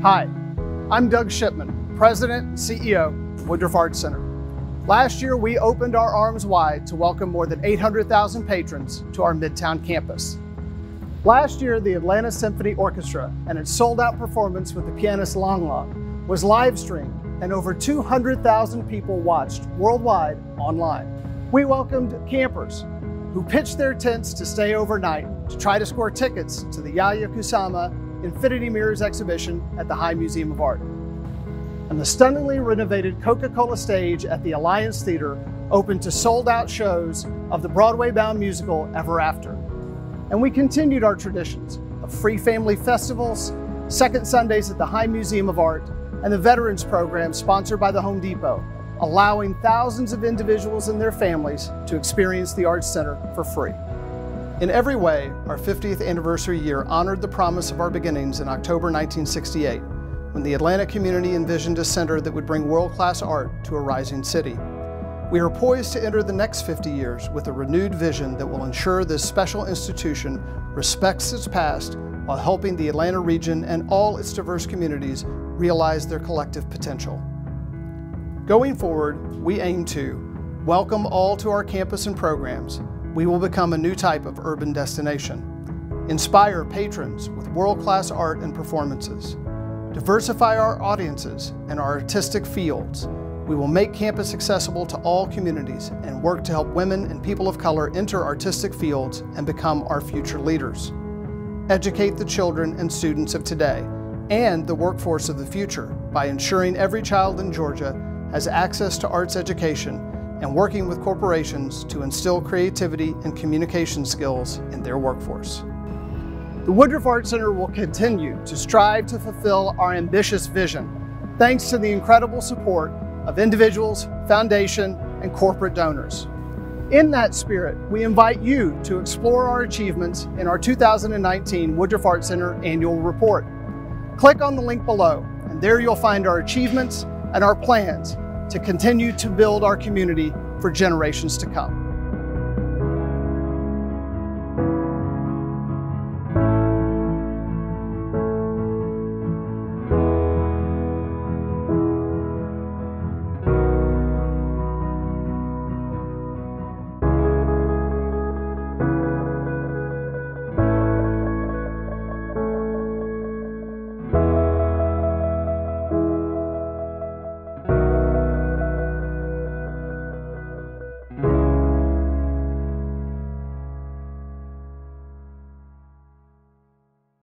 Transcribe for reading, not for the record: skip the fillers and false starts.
Hi, I'm Doug Shipman, President and CEO of Woodruff Arts Center. Last year, we opened our arms wide to welcome more than 800,000 patrons to our Midtown campus. Last year, the Atlanta Symphony Orchestra and its sold-out performance with the pianist Lang Lang was live-streamed, and over 200,000 people watched worldwide online. We welcomed campers who pitched their tents to stay overnight to try to score tickets to the Yaya Kusama Infinity Mirrors exhibition at the High Museum of Art. And the stunningly renovated Coca-Cola stage at the Alliance Theater opened to sold-out shows of the Broadway-bound musical Ever After. And we continued our traditions of free family festivals, second Sundays at the High Museum of Art, and the Veterans Program sponsored by the Home Depot, allowing thousands of individuals and their families to experience the Arts Center for free. In every way, our 50th anniversary year honored the promise of our beginnings in October 1968, when the Atlanta community envisioned a center that would bring world-class art to a rising city. We are poised to enter the next 50 years with a renewed vision that will ensure this special institution respects its past while helping the Atlanta region and all its diverse communities realize their collective potential. Going forward, we aim to welcome all to our campus and programs. We will become a new type of urban destination. Inspire patrons with world-class art and performances. Diversify our audiences and our artistic fields. We will make campus accessible to all communities and work to help women and people of color enter artistic fields and become our future leaders. Educate the children and students of today and the workforce of the future by ensuring every child in Georgia has access to arts education and working with corporations to instill creativity and communication skills in their workforce. The Woodruff Arts Center will continue to strive to fulfill our ambitious vision, thanks to the incredible support of individuals, foundation, and corporate donors. In that spirit, we invite you to explore our achievements in our 2019 Woodruff Arts Center Annual Report. Click on the link below, and there you'll find our achievements and our plans to continue to build our community for generations to come.